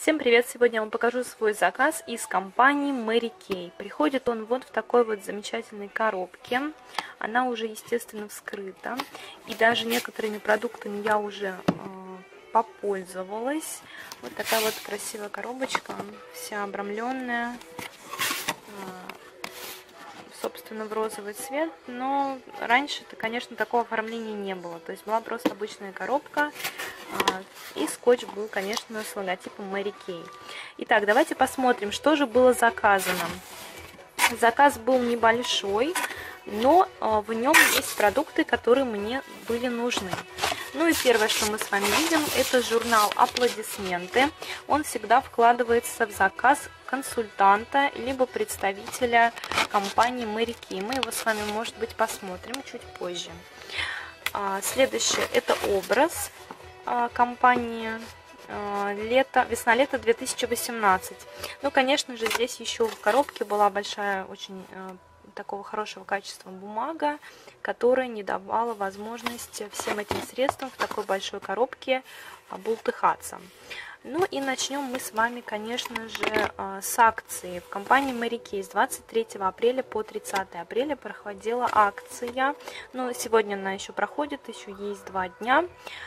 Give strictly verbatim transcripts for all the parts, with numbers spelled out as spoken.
Всем привет! Сегодня я вам покажу свой заказ из компании Mary Kay. Приходит он вот в такой вот замечательной коробке. Она уже, естественно, вскрыта. И даже некоторыми продуктами я уже э, попользовалась. Вот такая вот красивая коробочка, вся обрамленная. Э, собственно, в розовый цвет. Но раньше-то, конечно, такого оформления не было. То есть была просто обычная коробка. И скотч был, конечно, с логотипом Mary Kay. Итак, давайте посмотрим, что же было заказано. Заказ был небольшой, но в нем есть продукты, которые мне были нужны. Ну и первое, что мы с вами видим, это журнал «Аплодисменты». Он всегда вкладывается в заказ консультанта, либо представителя компании Mary Kay. Мы его с вами, может быть, посмотрим чуть позже. Следующее – это образ компании лето, весна-лето две тысячи восемнадцать. Ну, конечно же, здесь еще в коробке была большая, очень такого хорошего качества бумага, которая не давала возможности всем этим средствам в такой большой коробке бултыхаться. Ну и начнем мы с вами, конечно же, с акции. В компании Mary Kay с двадцать третьего апреля по тридцатое апреля проходила акция. Но сегодня она еще проходит, еще есть два дня.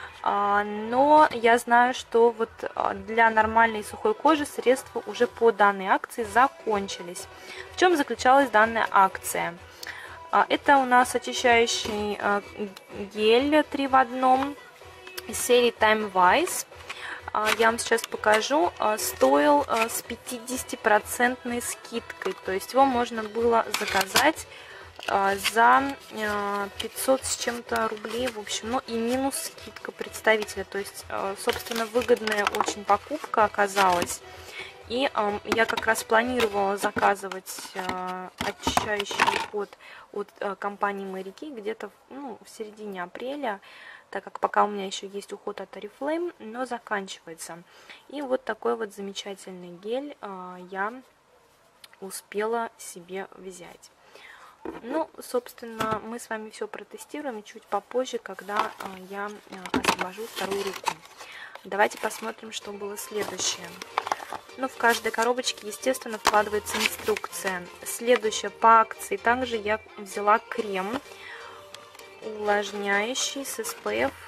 Но я знаю, что вот для нормальной сухой кожи средства уже по данной акции закончились. В чем заключалась данная акция? Это у нас очищающий гель три в одном из серии Time Wise. Я вам сейчас покажу. Стоил с пятидесятипроцентной скидкой. То есть его можно было заказать за пятьсот с чем-то рублей, в общем, ну и минус скидка представителя, то есть, собственно, выгодная очень покупка оказалась. И я как раз планировала заказывать очищающий уход от компании Mary Kay где-то ну, в середине апреля, так как пока у меня еще есть уход от Oriflame, но заканчивается. И вот такой вот замечательный гель я успела себе взять. Ну, собственно, мы с вами все протестируем чуть попозже, когда я освобожу вторую руку. Давайте посмотрим, что было следующее. Ну, в каждой коробочке, естественно, вкладывается инструкция. Следующее по акции. Также я взяла крем увлажняющий с эс пэ эф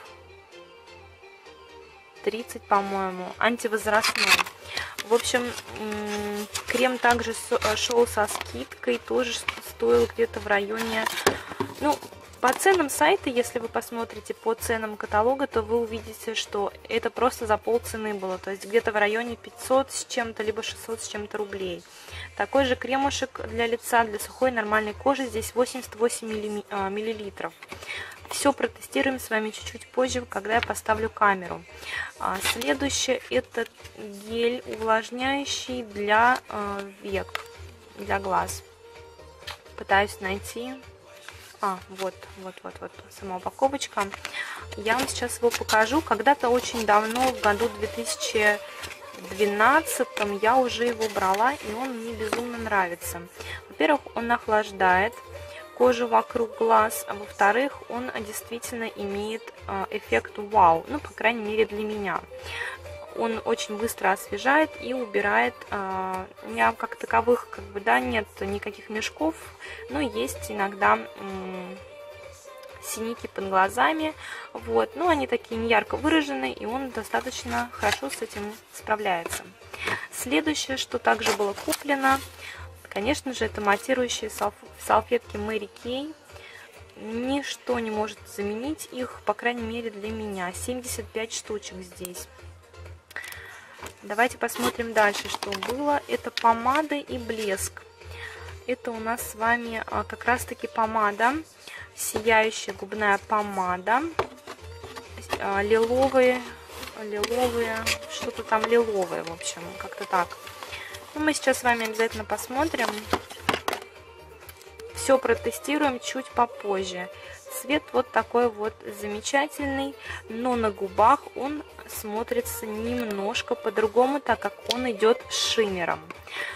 тридцать, по-моему, антивозрастной. В общем, крем также шел со скидкой, тоже стоил где-то в районе, ну, по ценам сайта, если вы посмотрите по ценам каталога, то вы увидите, что это просто за полцены было, то есть где-то в районе пятьсот с чем-то, либо шестьсот с чем-то рублей. Такой же кремушек для лица, для сухой нормальной кожи, здесь восемьдесят восемь миллилитров. Все протестируем с вами чуть-чуть позже, когда я поставлю камеру. Следующее это гель увлажняющий для век, для глаз. Пытаюсь найти. А, вот, вот, вот, вот, сама упаковочка. Я вам сейчас его покажу. Когда-то очень давно, в году две тысячи двенадцатом, я уже его брала, и он мне безумно нравится. Во-первых, он охлаждает кожу вокруг глаз, а во-вторых, он действительно имеет эффект вау, ну, по крайней мере, для меня. Он очень быстро освежает и убирает, э, у меня как таковых, как бы, да, нет никаких мешков, но есть иногда э, синяки под глазами, вот, но они такие не ярко выраженные, и он достаточно хорошо с этим справляется. Следующее, что также было куплено, конечно же, это матирующие салфетки Mary Kay. Ничто не может заменить их, по крайней мере, для меня. семьдесят пять штучек здесь. Давайте посмотрим дальше, что было. Это помада и блеск. Это у нас с вами как раз-таки помада. Сияющая губная помада. Лиловые, лиловые, что-то там лиловое, в общем, как-то так. Ну, мы сейчас с вами обязательно посмотрим. Все протестируем чуть попозже. Цвет вот такой вот замечательный, но на губах он смотрится немножко по-другому, так как он идет шиммером.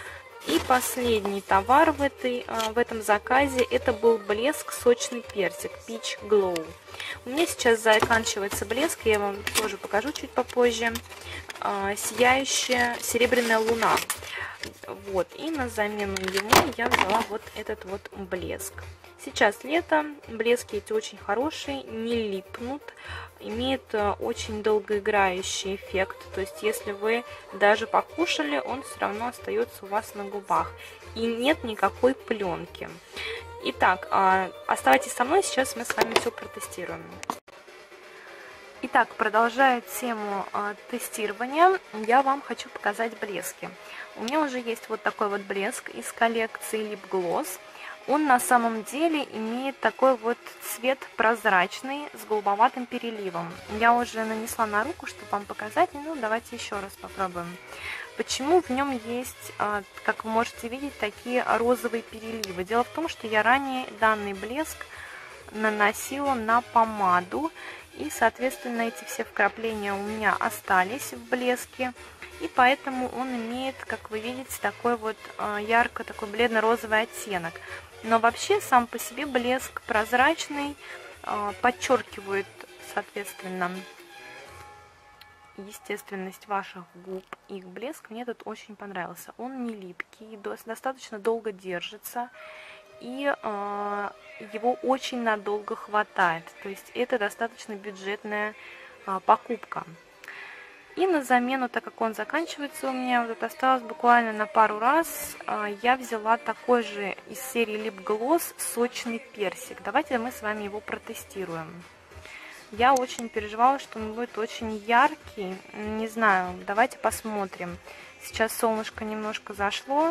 И последний товар в, этой, в этом заказе, это был блеск сочный персик Peach Glow. У меня сейчас заканчивается блеск, я вам тоже покажу чуть попозже. Сияющая серебряная луна. Вот, и на замену ему я взяла вот этот вот блеск. Сейчас лето, блески эти очень хорошие, не липнут, имеет очень долгоиграющий эффект. То есть, если вы даже покушали, он все равно остается у вас на губах. И нет никакой пленки. Итак, оставайтесь со мной, сейчас мы с вами все протестируем. Итак, продолжая тему тестирования, я вам хочу показать блески. У меня уже есть вот такой вот блеск из коллекции Lip Gloss. Он на самом деле имеет такой вот цвет прозрачный с голубоватым переливом. Я уже нанесла на руку, чтобы вам показать. Ну, давайте еще раз попробуем. Почему в нем есть, как вы можете видеть, такие розовые переливы? Дело в том, что я ранее данный блеск наносила на помаду. И, соответственно, эти все вкрапления у меня остались в блеске. И поэтому он имеет, как вы видите, такой вот ярко, такой бледно-розовый оттенок. Но вообще сам по себе блеск прозрачный, подчеркивает, соответственно, естественность ваших губ. Их блеск мне тут очень понравился. Он не липкий, достаточно долго держится. И э, его очень надолго хватает. То есть это достаточно бюджетная э, покупка. И на замену, так как он заканчивается у меня, вот осталось буквально на пару раз, э, я взяла такой же из серии Lip Gloss сочный персик. Давайте мы с вами его протестируем. Я очень переживала, что он будет очень яркий. Не знаю, давайте посмотрим. Сейчас солнышко немножко зашло.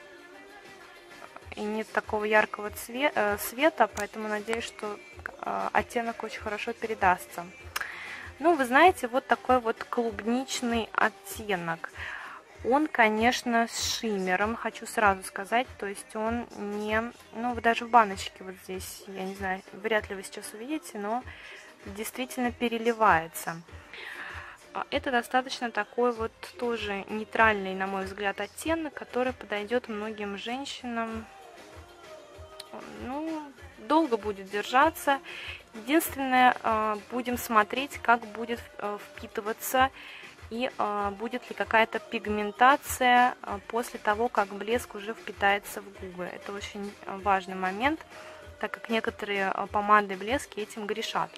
И нет такого яркого цвета, света, поэтому надеюсь, что оттенок очень хорошо передастся. Ну, вы знаете, вот такой вот клубничный оттенок. Он, конечно, с шиммером, хочу сразу сказать, то есть он не, ну, даже в баночке вот здесь, я не знаю, вряд ли вы сейчас увидите, но действительно переливается. Это достаточно такой вот тоже нейтральный, на мой взгляд, оттенок, который подойдет многим женщинам. Ну, долго будет держаться. Единственное, будем смотреть, как будет впитываться и будет ли какая-то пигментация после того, как блеск уже впитается в губы. Это очень важный момент, так как некоторые помады и блески этим грешат.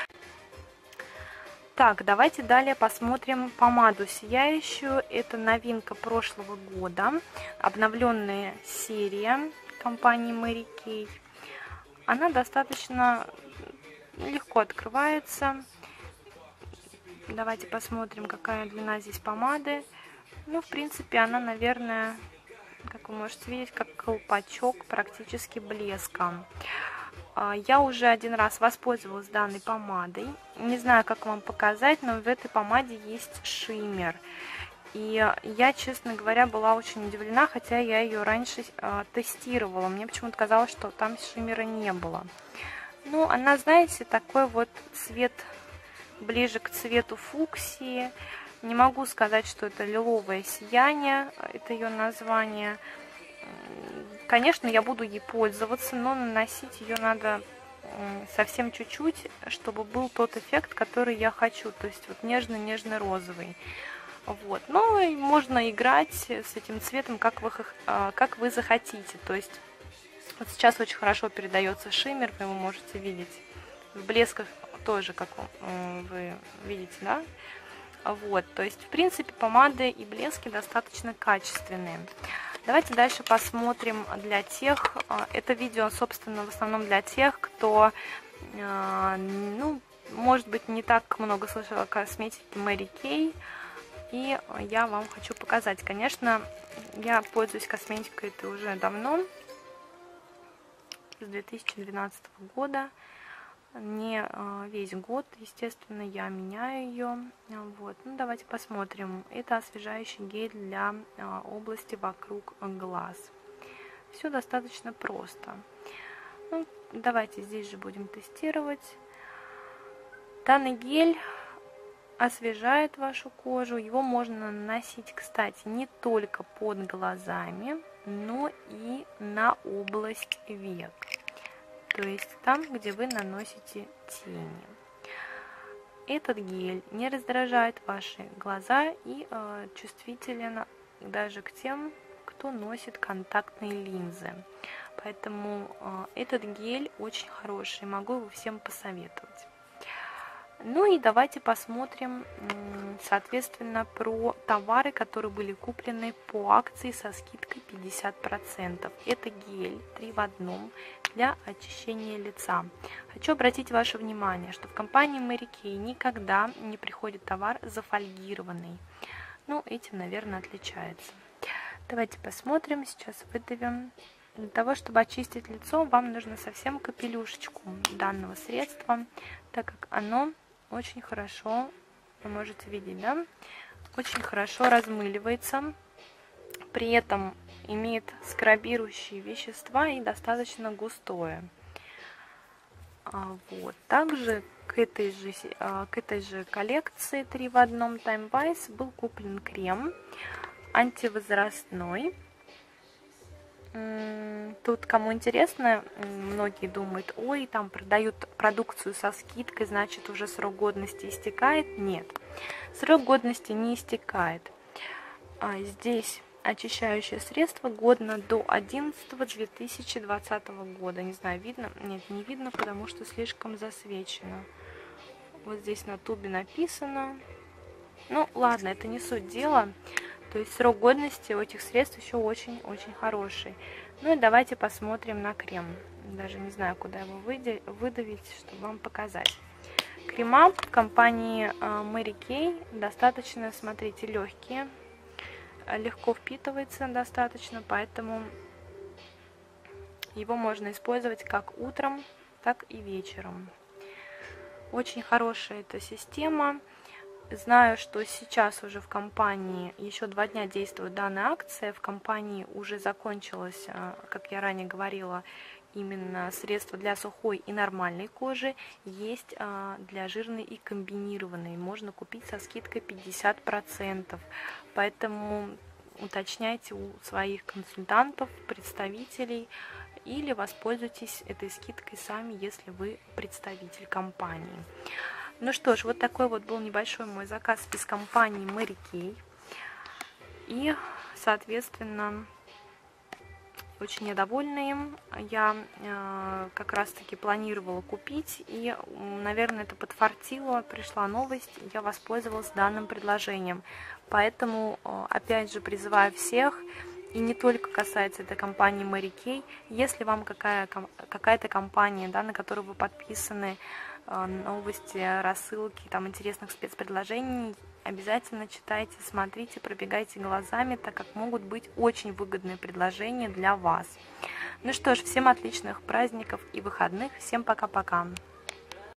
Так, давайте далее посмотрим помаду сияющую. Это новинка прошлого года, обновленная серия компании Mary Kay. Она достаточно легко открывается. Давайте посмотрим, какая длина здесь помады. Ну, в принципе, она, наверное, как вы можете видеть, как колпачок практически блеска. Я уже один раз воспользовалась данной помадой. Не знаю, как вам показать, но в этой помаде есть шиммер. И я, честно говоря, была очень удивлена, хотя я ее раньше э, тестировала. Мне почему-то казалось, что там шиммера не было. Ну, она, знаете, такой вот цвет, ближе к цвету фуксии. Не могу сказать, что это лиловое сияние, это ее название. Конечно, я буду ей пользоваться, но наносить ее надо совсем чуть-чуть, чтобы был тот эффект, который я хочу. То есть вот нежно-нежно-розовый. Вот. Ну и можно играть с этим цветом, как вы, как вы захотите. То есть вот сейчас очень хорошо передается шиммер, вы его можете видеть. В блесках тоже, как вы видите, да? Вот. То есть, в принципе, помады и блески достаточно качественные. Давайте дальше посмотрим для тех, это видео, собственно, в основном для тех, кто, ну, может быть, не так много слышал о косметике Mary Kay. И я вам хочу показать. Конечно, я пользуюсь косметикой это уже давно, с две тысячи двенадцатого года. Не весь год, естественно, я меняю ее. Вот. Ну, давайте посмотрим. Это освежающий гель для области вокруг глаз. Все достаточно просто. Ну, давайте здесь же будем тестировать. Данный гель освежает вашу кожу. Его можно наносить, кстати, не только под глазами, но и на область век. То есть там, где вы наносите тени. Этот гель не раздражает ваши глаза и э, чувствителен даже к тем, кто носит контактные линзы. Поэтому э, этот гель очень хороший, могу его всем посоветовать. Ну и давайте посмотрим, соответственно, про товары, которые были куплены по акции со скидкой пятьдесят процентов. Это гель три в одном для очищения лица. Хочу обратить ваше внимание, что в компании Mary Kay никогда не приходит товар зафольгированный. Ну, этим, наверное, отличается. Давайте посмотрим, сейчас выдавим. Для того, чтобы очистить лицо, вам нужно совсем капелюшечку данного средства, так как оно очень хорошо, вы можете видеть, да, очень хорошо размыливается, при этом имеет скрабирующие вещества и достаточно густое. Вот. Также к этой же, к этой же коллекции три в одном Time Wise был куплен крем антивозрастной. Тут, кому интересно, многие думают, ой, там продают продукцию со скидкой, значит уже срок годности истекает. Нет, срок годности не истекает. А здесь очищающее средство годно до одиннадцатого две тысячи двадцатого года. Не знаю, видно? Нет, не видно, потому что слишком засвечено. Вот здесь на тубе написано. Ну, ладно, это не суть дела. То есть срок годности у этих средств еще очень-очень хороший. Ну и давайте посмотрим на крем. Даже не знаю, куда его выдавить, чтобы вам показать. Крема компании Mary Kay достаточно, смотрите, легкие. Легко впитывается достаточно, поэтому его можно использовать как утром, так и вечером. Очень хорошая эта система. Знаю, что сейчас уже в компании еще два дня действует данная акция. В компании уже закончилось, как я ранее говорила, именно средства для сухой и нормальной кожи. Есть для жирной и комбинированной. Можно купить со скидкой пятьдесят процентов. Поэтому уточняйте у своих консультантов, представителей, или воспользуйтесь этой скидкой сами, если вы представитель компании. Ну что ж, вот такой вот был небольшой мой заказ из компании Mary Kay. И, соответственно, очень недовольна им. Я э, как раз-таки планировала купить, и, наверное, это подфартило. Пришла новость, я воспользовалась данным предложением. Поэтому, э, опять же, призываю всех, и не только касается этой компании Mary Kay, если вам какая, какая-то компания, да, на которую вы подписаны, новости, рассылки, там интересных спецпредложений, обязательно читайте, смотрите, пробегайте глазами, так как могут быть очень выгодные предложения для вас. Ну что ж, всем отличных праздников и выходных, всем пока-пока.